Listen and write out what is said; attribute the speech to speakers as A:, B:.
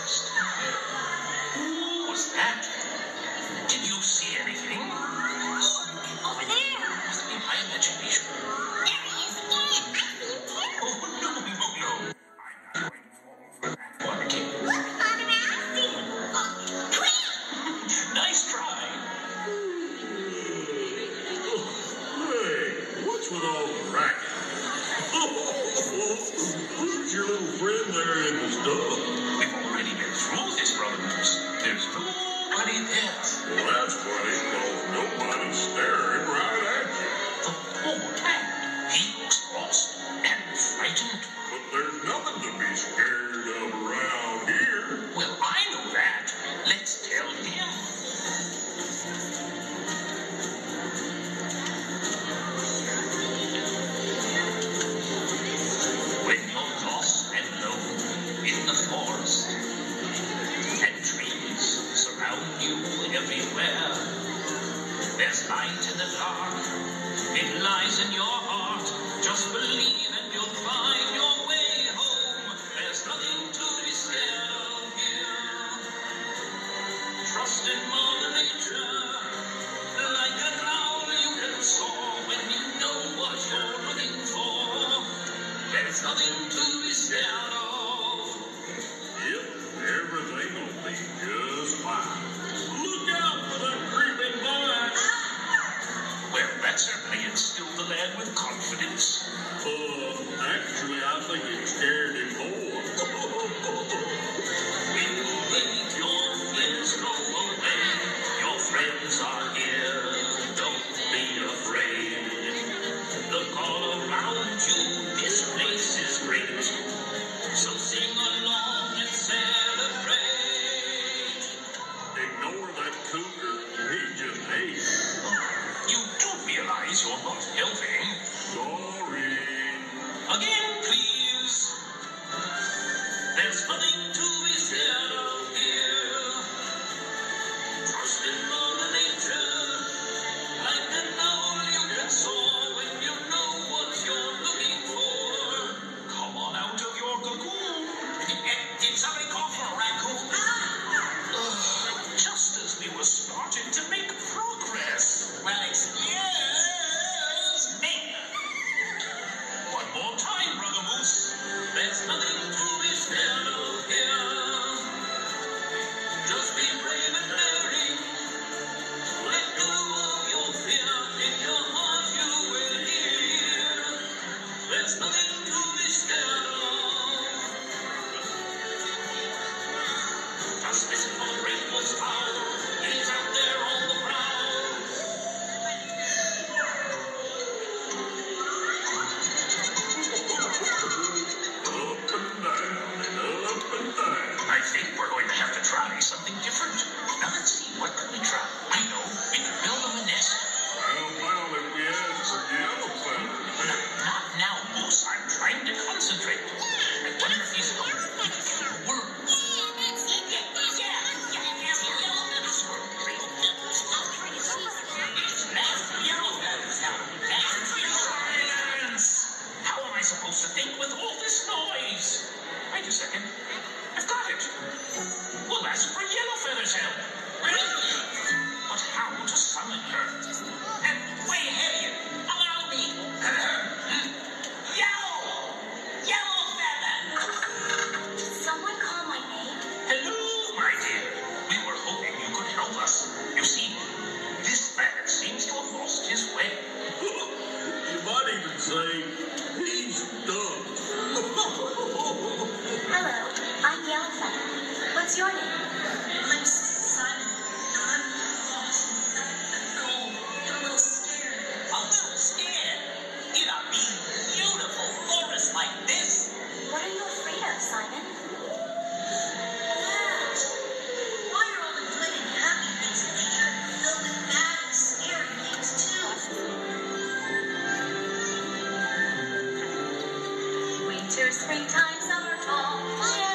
A: forest. Who was that? Did you see anything?
B: Over there.
A: Must be my imagination.
B: There he is again. I see him too.
A: Oh, no. One kid.
B: Look, Father, I see him. Oh, quick!
A: Nice try.
C: Hey, what's with all the racket? Who's your little friend there in the stove?
A: We've already been through this, Brother Moose. There's nobody there.
C: Well, that's funny, because nobody's staring right at you.
A: The poor cat. He looks lost and frightened.
C: But there's nothing to be scared of around here.
A: Well, I know that. Let's tell him. When you're lost and alone in the forest, and trees surround you everywhere, there's light in the dark. It lies in your heart. Just believe and you'll find your way home. There's nothing to be scared of here. Trust in Mother Nature. Like an owl you can soar when you know what you're looking for. There's nothing to be scared of.
C: Yep, everything will be just fine. Look out for that creeping vine.
A: Well, that certainly instilled the lad with confidence.
C: Actually, I think it scared him more.
A: When you leave your fears go away, your friends are here. Don't be afraid. Look all around you. This place is great. So sing along and celebrate.
C: Ignore that cougar. He just ate.
A: You do realize you're not helping.
C: Sorry.
A: Again, please. There's nothing to be scared of here. Trust in Mother Nature. Like an owl you can soar when you know what you're looking for. Come on out of your cocoon. Did somebody call for a raccoon? Just as we were starting to make progress. Well, excuse me. One more time, Brother Moose. There's nothing to be scared of here. Just be brave and daring. Let go of your fear. In your heart you will hear. There's nothing to be scared of. Just listen for the great one's power. He's out there on the prowl. I think we're going to have to try something different. Now let's see, what can we try? I know, we could build them a nest.
C: Well, if we ask for yellow feathers.
A: Not now, Moose. I'm trying to concentrate. I wonder if he's going to pick a few worms. It's left yellow feathers now. Silence! How am I supposed to think with all this noise? Wait a second. I've got it. We'll ask for Yellow Feather's help. But how to summon her? And way ahead of you. Allow me. Yellow Feather!
B: Did someone call my name?
A: Hello, my dear. We were hoping you could help us. You see, this lad seems to have lost his way.
C: You might even say he's dumb.
B: Hello, I'm Yellow Feather. What's your name?
D: I'm Simon. I'm lost and cold and a little scared.
A: A little scared? In a big, beautiful forest like this?
B: What are you afraid of, Simon?
D: That. Why are all the good and happy things in nature filled with bad and scary things too?
B: Winter, springtime, summer, fall,